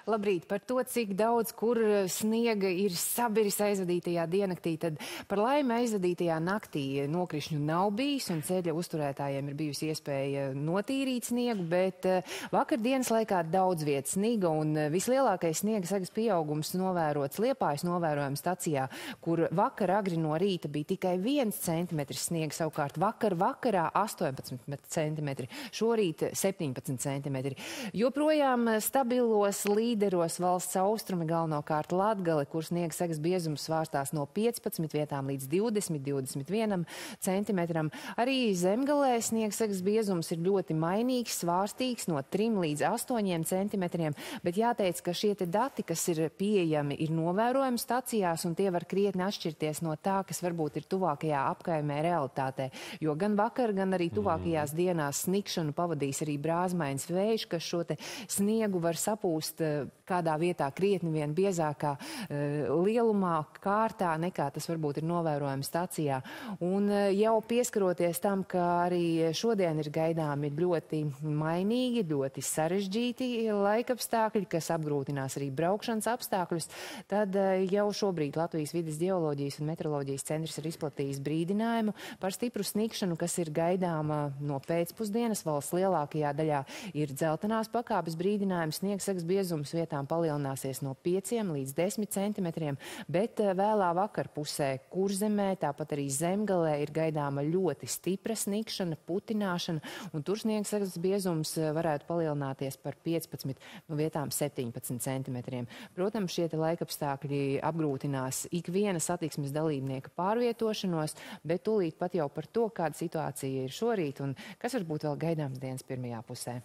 Labrīt, par to, cik daudz, kur sniega ir sabiris aizvadītajā diennaktī, tad par laimi aizvadītajā naktī nokrišņu nav bijis un ceļa uzturētājiem ir bijusi iespēja notīrīt sniegu, bet vakardienas laikā daudz vietas sniga un vislielākais sniega sagas pieaugums novērots Liepājas novērojuma stacijā, kur vakar agri no rīta bija tikai 1 centimetrs sniega, savukārt vakarā 18 centimetri, šorīt 17 centimetri. Joprojām stabilos līderos valsts austrumi, galvenokārt Latgale, kur sniega sagas biezums svārstās no 15 vietām līdz 20–21 centimetram. Arī Zemgalē sniega sagas biezums ir ļoti mainīgs, svārstīgs no 3 līdz 8 centimetriem, bet jāteic, ka šie dati, kas ir pieejami, ir novērojami stacijās un tie var krietni atšķirties no tā, kas varbūt ir tuvākajā apkaimē realitātē, jo gan vakar, gan arī tuvākajās dienās snikšanu pavadīs arī brāzmains vējš, kas šo sniegu var sapūst kādā vietā krietni vien biezākā lielumā, kārtā, nekā tas varbūt ir novērojams stacijā. Un jau pieskaroties tam, ka arī šodien ir gaidāmi ļoti mainīgi, ļoti sarežģīti laikapstākļi, kas apgrūtinās arī braukšanas apstākļus, tad jau šobrīd Latvijas vides ģeoloģijas un meteoroloģijas centrs ir izplatījis brīdinājumu par stipru snikšanu, kas ir gaidāma no pēcpusdienas. Valsts lielākajā daļā ir dzeltenās pakāpes brīdinājums, sniegs sagas biezums vietām palielināsies no 5 līdz 10 centimetriem, bet vēlā vakarpusē Kurzemē, tāpat arī Zemgalē ir gaidāma ļoti stipra snikšana, putināšana, un tur sniegs sagas biezums varētu palielināties par 15, no vietām 17 centimetriem. Protams, šie laikapstākļi apgrūtinās ikviena satiksmes dalībnieka pārvietošanos, bet tūlīt pat jau par to, kāda situācija ir šorīt un kas varbūt vēl gaidāms dienas pirmajā pusē.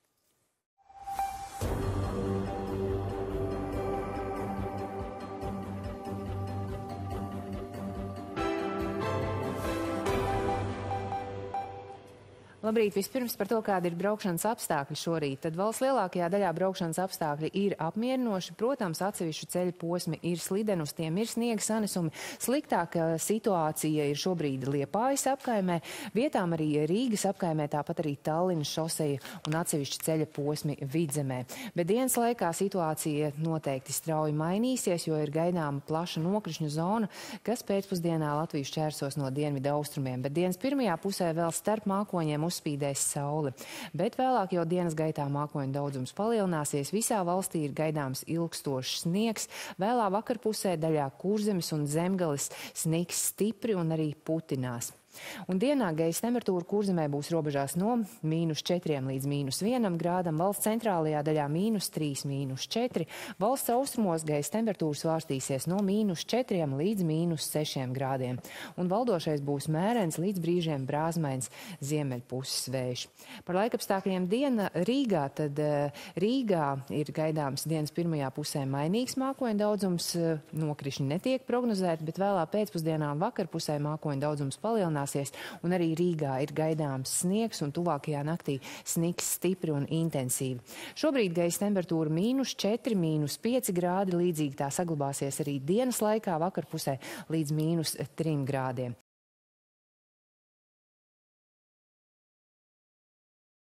Labrīt, vispirms par to, kāda ir braukšanas apstākļi šorīt. Tad valsts lielākajā daļā braukšanas apstākļi ir apmierinoši. Protams, atsevišķu ceļu posmi ir slideni, uz tiem ir sniega sanesumi. Sliktāka situācija ir šobrīd Liepājas apkaimē, vietām arī Rīgas apkaimē, tāpat arī Tallinas šoseja un atsevišķu ceļa posmi Vidzemē. Bet dienas laikā situācija noteikti strauji mainīsies, jo ir gaidāma plaša nokrišņu zona, kas pēcpusdienā Latviju šķērsos no dienvidu austrumiem. Bet dienas pirmajā pusē vēl starp mākoņiem uzspīdēs saule, bet vēlāk jau dienas gaitā mākoņu daudzums palielināsies. Visā valstī ir gaidāms ilgstošs sniegs. Vēlā vakarpusē daļā Kurzemes un Zemgales snigs stipri un arī putinās. Un dienā gaisa temperatūra Kurzemē būs robežās no -4 līdz -1 grādam, valsts centrālajā daļā -3, -4. Valsts austrumos gaisa temperatūra svārstīsies no -4 līdz -6 grādiem. Un valdošais būs mērens līdz brīžiem brāzmains ziemeļpuses vējš. Par laikapstākļiem diena Rīgā, tad Rīgā ir gaidāms dienas pirmajā pusē mainīgs mākoņu daudzums, nokrišņi netiek prognozēti, bet vēlā pēcpusdienā un vakarpusē mākoņu daudzums palielinās. Un arī Rīgā ir gaidāms sniegs un tuvākajā naktī snigs stipri un intensīvi. Šobrīd gaisa temperatūra -4, -5 grādi, līdzīgi tā saglabāsies arī dienas laikā, vakarpusē līdz -3 grādiem.